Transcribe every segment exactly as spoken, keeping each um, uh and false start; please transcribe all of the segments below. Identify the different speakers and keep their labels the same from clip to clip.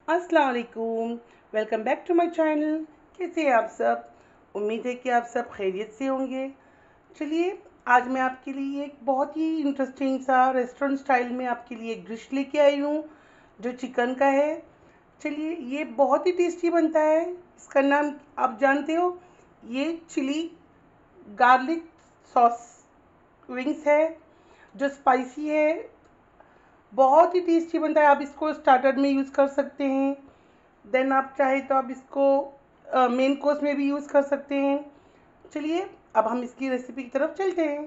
Speaker 1: अस्सलाम वालेकुम। Welcome back to my channel. कैसे हैं आप सब? उम्मीद है कि आप सब खैरियत से होंगे। चलिए, आज मैं आपके लिए एक बहुत ही इंटरेस्टिंग सा रेस्टोरेंट स्टाइल में आपके लिए एक डिश लेके आई हूँ जो चिकन का है। चलिए, ये बहुत ही टेस्टी बनता है। इसका नाम आप जानते हो, ये चिली गार्लिक सॉस विंग्स है जो स्पाइसी है। बहुत ही टेस्टी बनता है। आप इसको स्टार्टर में यूज़ कर सकते हैं। देन आप चाहे तो आप इसको मेन कोर्स में भी यूज़ कर सकते हैं। चलिए, अब हम इसकी रेसिपी की तरफ चलते हैं।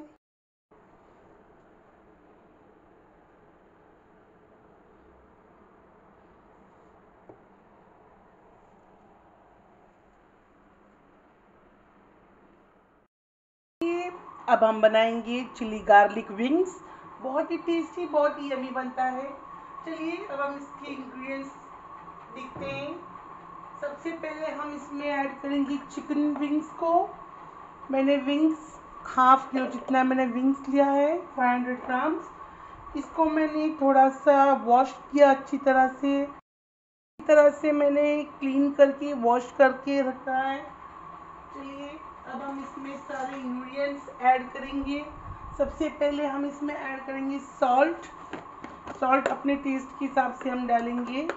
Speaker 1: ये अब हम बनाएंगे चिली गार्लिक विंग्स। बहुत ही टेस्टी, बहुत ही यमी बनता है। चलिए, अब हम इसके इंग्रेडिएंट्स देखते हैं। सबसे पहले हम इसमें ऐड करेंगे चिकन विंग्स को। मैंने विंग्स हाफ किलो जितना मैंने विंग्स लिया है, फाइव हंड्रेड ग्राम्स। इसको मैंने थोड़ा सा वॉश किया अच्छी तरह से। इस तरह से मैंने क्लीन करके वॉश करके रखा है। चलिए, अब हम इसमें सारे इंग्रेडिएंट्स ऐड करेंगे। सबसे पहले हम इसमें ऐड करेंगे सॉल्ट। सॉल्ट अपने टेस्ट के हिसाब से हम डालेंगे।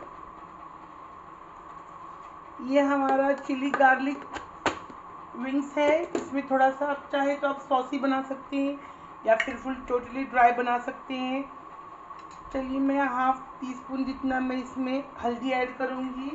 Speaker 1: ये हमारा चिली गार्लिक विंग्स है। इसमें थोड़ा सा आप चाहे तो आप सॉसी बना सकते हैं या फिर फुल टोटली ड्राई बना सकते हैं। चलिए, मैं हाफ टी स्पून जितना मैं इसमें हल्दी ऐड करूँगी।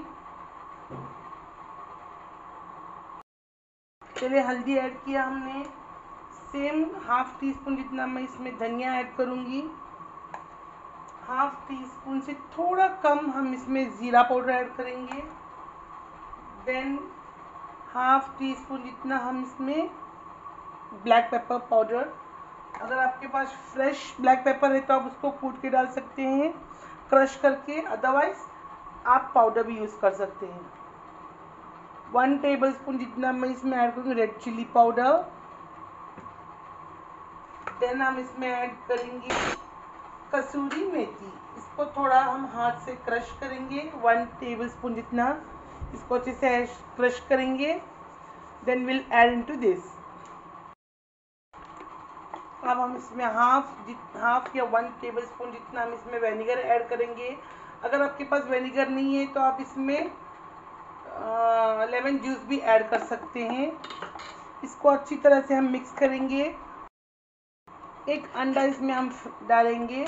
Speaker 1: चलिए, हल्दी ऐड किया हमने। सेम हाफ टी स्पून जितना मैं इसमें धनिया ऐड करूँगी। हाफ टी स्पून से थोड़ा कम हम इसमें ज़ीरा पाउडर ऐड करेंगे। देन हाफ टी स्पून जितना हम इसमें ब्लैक पेपर पाउडर। अगर आपके पास फ्रेश ब्लैक पेपर है तो आप उसको कूट के डाल सकते हैं, क्रश करके। अदरवाइज आप पाउडर भी यूज़ कर सकते हैं। वन टेबल स्पून जितना मैं इसमें ऐड करूँगी रेड चिली पाउडर। देन हम इसमें ऐड करेंगे कसूरी मेथी। इसको थोड़ा हम हाथ से क्रश करेंगे, वन टेबल स्पून जितना इसको अच्छे से क्रश करेंगे। Then will add into this. अब हम इसमें हाफ हाफ या वन टेबल स्पून जितना हम इसमें विनेगर ऐड करेंगे। अगर आपके पास विनेगर नहीं है तो आप इसमें लेमन जूस भी ऐड कर सकते हैं। इसको अच्छी तरह से हम मिक्स करेंगे। एक अंडा इसमें हम डालेंगे।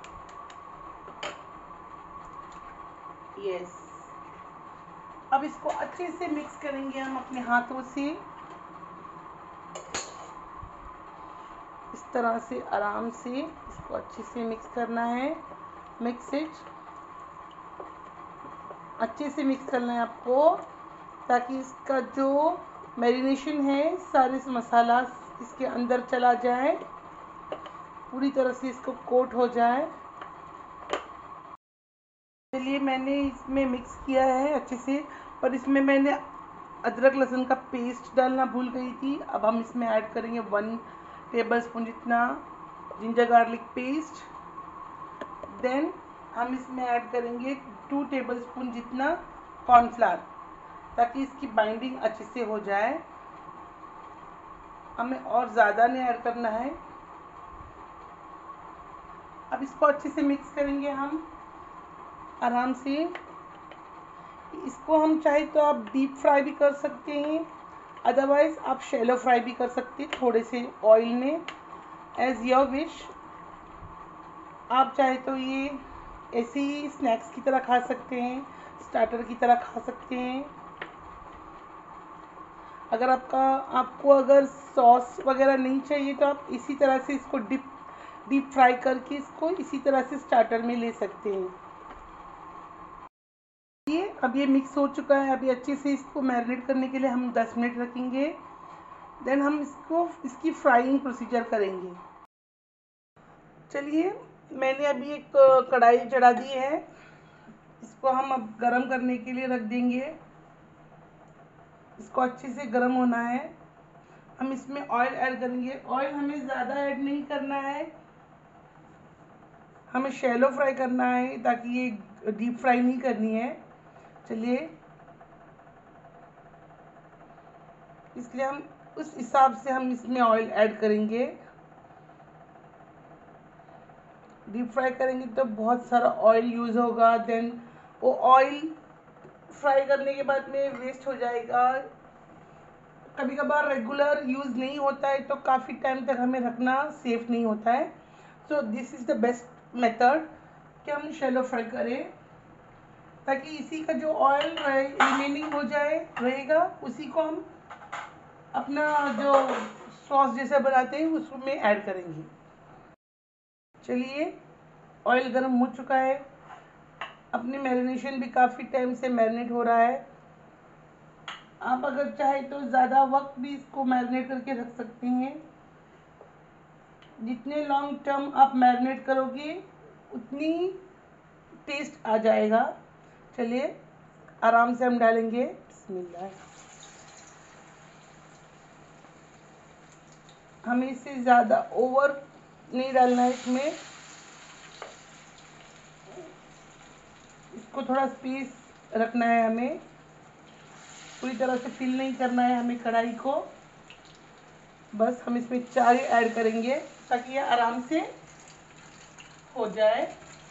Speaker 1: यस, अब इसको अच्छे से मिक्स करेंगे हम अपने हाथों से। इस तरह से आराम से इसको अच्छे से मिक्स करना है। मिक्स इट, अच्छे से मिक्स करना है आपको, ताकि इसका जो मैरिनेशन है सारे मसाला इसके अंदर चला जाए, पूरी तरह से इसको कोट हो जाए। चलिए, मैंने इसमें मिक्स किया है अच्छे से, पर इसमें मैंने अदरक लहसुन का पेस्ट डालना भूल गई थी। अब हम इसमें ऐड करेंगे वन टेबल स्पून जितना जिंजर गार्लिक पेस्ट। देन हम इसमें ऐड करेंगे टू टेबल स्पून जितना कॉर्नफ्लावर, ताकि इसकी बाइंडिंग अच्छे से हो जाए। हमें और ज़्यादा नहीं ऐड करना है। अब इसको अच्छे से मिक्स करेंगे हम आराम से। इसको हम चाहे तो आप डीप फ्राई भी कर सकते हैं, अदरवाइज़ आप शैलो फ्राई भी कर सकते हैं थोड़े से ऑयल में, एज़ योर विश। आप चाहे तो ये ऐसे ही स्नैक्स की तरह खा सकते हैं, स्टार्टर की तरह खा सकते हैं। अगर आपका आपको अगर सॉस वगैरह नहीं चाहिए तो आप इसी तरह से इसको डिप डीप फ्राई करके इसको इसी तरह से स्टार्टर में ले सकते हैं। ये अब ये मिक्स हो चुका है। अभी अच्छे से इसको मैरिनेट करने के लिए हम दस मिनट रखेंगे। देन हम इसको इसकी फ्राइंग प्रोसीजर करेंगे। चलिए, मैंने अभी एक कढ़ाई चढ़ा दी है। इसको हम अब गरम करने के लिए रख देंगे। इसको अच्छे से गरम होना है। हम इसमें ऑयल ऐड करेंगे। ऑयल हमें ज़्यादा ऐड नहीं करना है, हमें शैलो फ्राई करना है, ताकि ये डीप फ्राई नहीं करनी है। चलिए, इसलिए हम उस हिसाब से हम इसमें ऑयल ऐड करेंगे। डीप फ्राई करेंगे तो बहुत सारा ऑयल यूज़ होगा, देन वो ऑयल फ्राई करने के बाद में वेस्ट हो जाएगा। कभी कभार रेगुलर यूज़ नहीं होता है तो काफ़ी टाइम तक हमें रखना सेफ नहीं होता है। So this is the best method कि हम शैलो फ्राई करें, ताकि इसी का जो ऑयल रिमेनिंग हो जाए रहेगा, उसी को हम अपना जो सॉस जैसा बनाते हैं उसमें ऐड करेंगे। चलिए, ऑयल गर्म हो चुका है, अपनी मैरिनेशन भी काफ़ी टाइम से मैरिनेट हो रहा है। आप अगर चाहे तो ज़्यादा वक्त भी इसको मैरिनेट करके रख सकते हैं। जितने लॉन्ग टर्म आप मैरिनेट करोगे उतनी टेस्ट आ जाएगा। चलिए, आराम से हम डालेंगे। बिस्मिल्लाह। हमें इसे ज़्यादा ओवर नहीं डालना है इसमें, इसको थोड़ा स्पेस रखना है, हमें पूरी तरह से फिल नहीं करना है हमें कढ़ाई को। बस हम इसमें चाय ऐड करेंगे ताकि ये आराम से हो जाए।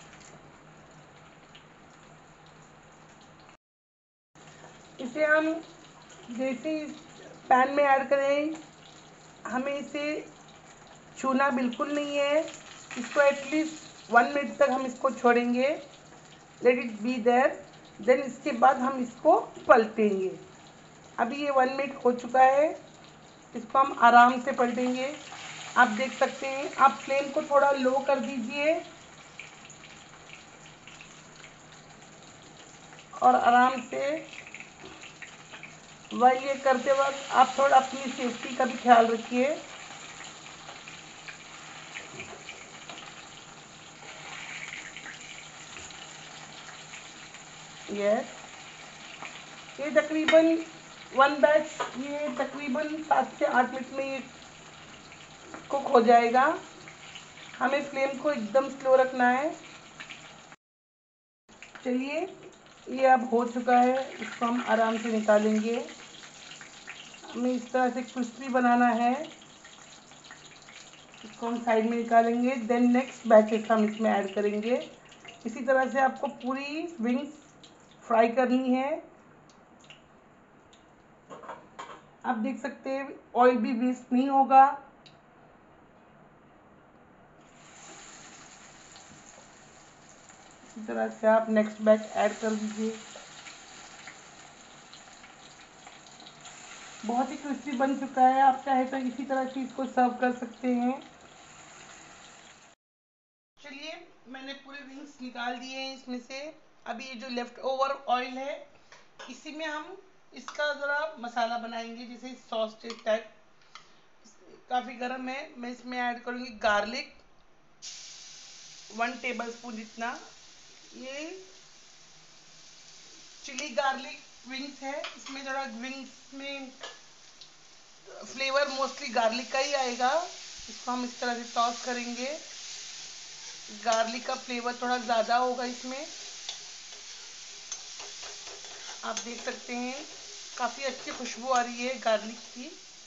Speaker 1: इसे हम जैसे पैन में ऐड करें, हमें इसे छूना बिल्कुल नहीं है। इसको एटलीस्ट वन मिनट तक हम इसको छोड़ेंगे, let it be there. Then इसके बाद हम इसको पलटेंगे। अभी ये वन मिनट हो चुका है, इसको हम आराम से पलटेंगे। आप देख सकते हैं, आप फ्लेम को थोड़ा लो कर दीजिए और आराम से, वाइल ये करते वक्त आप थोड़ा अपनी सेफ्टी का भी ख्याल रखिए। यस, ये तकरीबन वन बैच ये तकरीबन सात से आठ मिनट में ये कुक हो जाएगा। हमें फ्लेम को एकदम स्लो रखना है। चलिए, ये अब हो चुका है, इसको हम आराम से निकालेंगे। हमें इस तरह से क्रिस्पी बनाना है, इसको हम साइड में निकालेंगे। देन नेक्स्ट बैचेस हम इसमें ऐड करेंगे। इसी तरह से आपको पूरी विंग्स फ्राई करनी है। आप देख सकते हैं ऑयल भी वेस्ट नहीं होगा। इसी तरह से आप नेक्स्ट बैच ऐड कर दीजिए। बहुत ही क्रिस्पी बन चुका है। आप चाहे तो इसी तरह से इसको सर्व कर सकते हैं। चलिए, मैंने पूरे विंग्स निकाल दिए हैं इसमें से। अभी ये जो लेफ्ट ओवर ऑयल है, इसी में हम इसका ज़रा मसाला बनाएंगे, जैसे सॉस टाइप। काफ़ी गर्म है। मैं इसमें ऐड करूँगी गार्लिक, वन टेबल स्पून जितना। ये चिली गार्लिक विंग्स है, इसमें ज़रा विंग्स में फ्लेवर मोस्टली गार्लिक का ही आएगा। इसको हम इस तरह से टॉस करेंगे। गार्लिक का फ्लेवर थोड़ा ज़्यादा होगा इसमें। आप देख सकते हैं काफ़ी अच्छी खुशबू आ रही है गार्लिक की।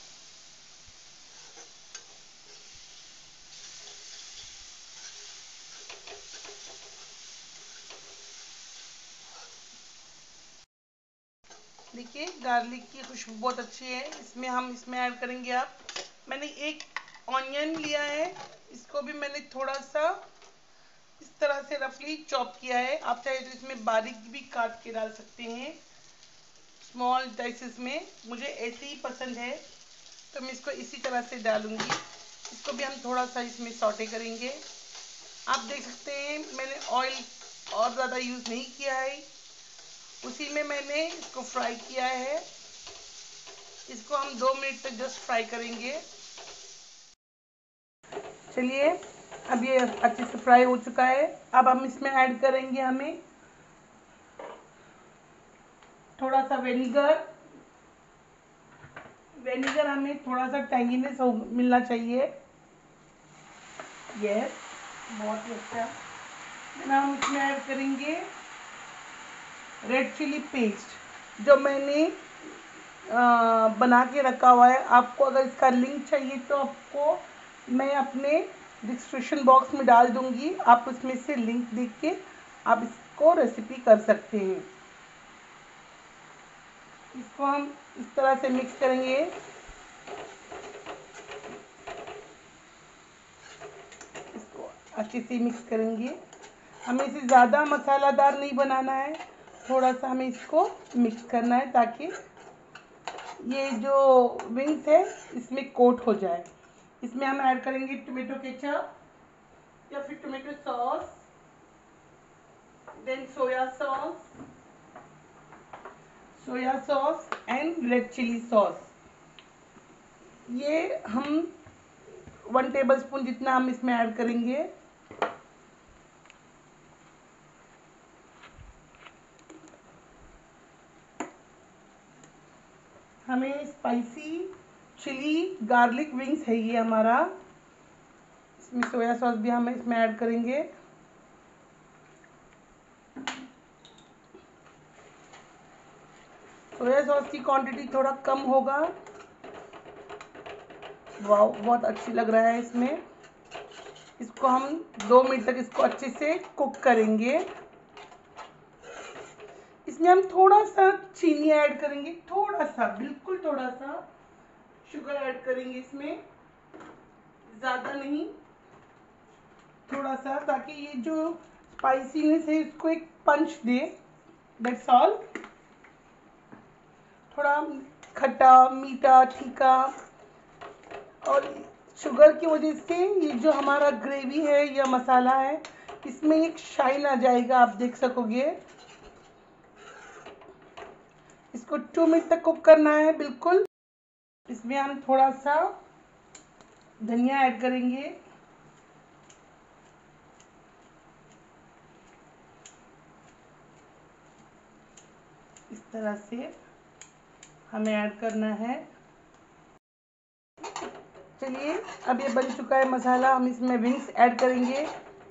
Speaker 1: देखिए, गार्लिक की खुशबू बहुत अच्छी है। इसमें हम इसमें ऐड करेंगे, आप मैंने एक ऑनियन लिया है, इसको भी मैंने थोड़ा सा इस तरह से रफली चॉप किया है। आप चाहे तो इसमें बारीक भी काट के डाल सकते हैं, स्मॉल डाइसेस में। मुझे ऐसे ही पसंद है तो मैं इसको इसी तरह से डालूंगी। इसको भी हम थोड़ा सा इसमें सौटे करेंगे। आप देख सकते हैं मैंने ऑयल और ज़्यादा यूज़ नहीं किया है, उसी में मैंने इसको फ्राई किया है। इसको हम दो मिनट तक जस्ट फ्राई करेंगे। चलिए, अब ये अच्छे से फ्राई हो चुका है। अब हम इसमें ऐड करेंगे हमें थोड़ा सा विनेगर। विनेगर हमें थोड़ा सा टैंगीनेस मिलना चाहिए। यस, बहुत ही अच्छा। देन हम इसमें ऐड करेंगे रेड चिली पेस्ट जो मैंने आ, बना के रखा हुआ है। आपको अगर इसका लिंक चाहिए तो आपको मैं अपने डिस्क्रिप्शन बॉक्स में डाल दूंगी, आप उसमें से लिंक देख के आप इसको रेसिपी कर सकते हैं। इसको हम इस तरह से मिक्स करेंगे। इसको अच्छे से मिक्स करेंगे। हमें इसे ज़्यादा मसालादार नहीं बनाना है, थोड़ा सा हमें इसको मिक्स करना है ताकि ये जो विंग्स है इसमें कोट हो जाए। इसमें हम ऐड करेंगे टोमेटो केचप या फिर tomato sauce, then soya sauce, soya sauce and red chilli sauce. ये हम वन टेबल स्पून जितना हम इसमें ऐड करेंगे। हमें स्पाइसी चिली गार्लिक विंग्स है ये हमारा। इसमें सोया सॉस भी हम इसमें ऐड करेंगे। सोया सॉस की क्वांटिटी थोड़ा कम होगा। वाह, बहुत अच्छी लग रहा है इसमें। इसको हम दो मिनट तक इसको अच्छे से कुक करेंगे। इसमें हम थोड़ा सा चीनी ऐड करेंगे, थोड़ा सा, बिल्कुल थोड़ा सा शुगर ऐड करेंगे इसमें, ज़्यादा नहीं, थोड़ा सा, ताकि ये जो स्पाइसीनेस है इसको एक पंच दे। That's all. थोड़ा खट्टा मीठा तीखा और शुगर की वजह से ये जो हमारा ग्रेवी है या मसाला है इसमें एक शाइन आ जाएगा, आप देख सकोगे। इसको टू मिनट तक कुक करना है बिल्कुल। इसमें हम थोड़ा सा धनिया ऐड करेंगे। इस तरह से हमें ऐड करना है। चलिए, अब ये बन चुका है मसाला, हम इसमें विंग्स ऐड करेंगे।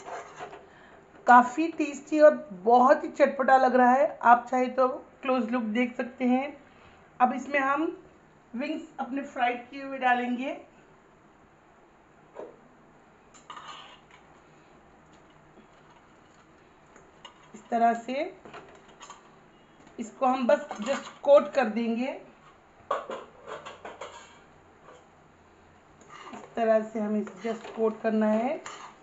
Speaker 1: काफ़ी टेस्टी और बहुत ही चटपटा लग रहा है, आप चाहे तो क्लोज लुक देख सकते हैं। अब इसमें हम विंग्स अपने फ्राइड किए हुए डालेंगे। इस तरह से इसको हम बस जस्ट कोट कर देंगे। इस तरह से हमें जस्ट कोट करना है।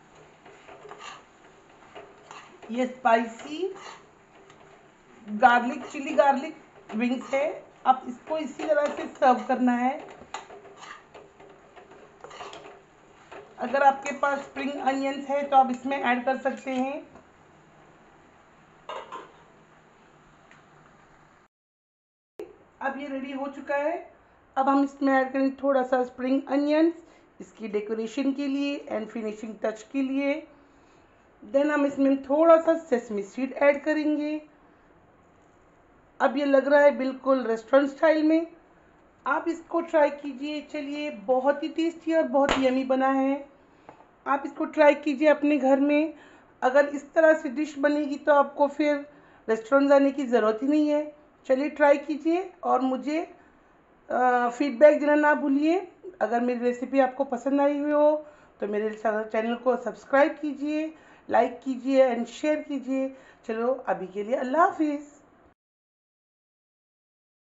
Speaker 1: ये spicy garlic chilli garlic wings है। अब इसको इसी तरह से सर्व करना है। अगर आपके पास स्प्रिंग अनियंस है तो आप इसमें ऐड कर सकते हैं। अब ये रेडी हो चुका है। अब हम इसमें ऐड करेंगे थोड़ा सा स्प्रिंग अनियंस, इसकी डेकोरेशन के लिए एंड फिनिशिंग टच के लिए। देन हम इसमें थोड़ा सा सेसमी सीड ऐड करेंगे। अब ये लग रहा है बिल्कुल रेस्टोरेंट स्टाइल में। आप इसको ट्राई कीजिए। चलिए, बहुत ही टेस्टी और बहुत यमी बना है। आप इसको ट्राई कीजिए अपने घर में। अगर इस तरह से डिश बनेगी तो आपको फिर रेस्टोरेंट जाने की ज़रूरत ही नहीं है। चलिए, ट्राई कीजिए और मुझे फीडबैक देना ना भूलिए। अगर मेरी रेसिपी आपको पसंद आई हुई हो तो मेरे चैनल को सब्सक्राइब कीजिए, लाइक कीजिए एंड शेयर कीजिए। चलो, अभी के लिए अल्लाह हाफिज़।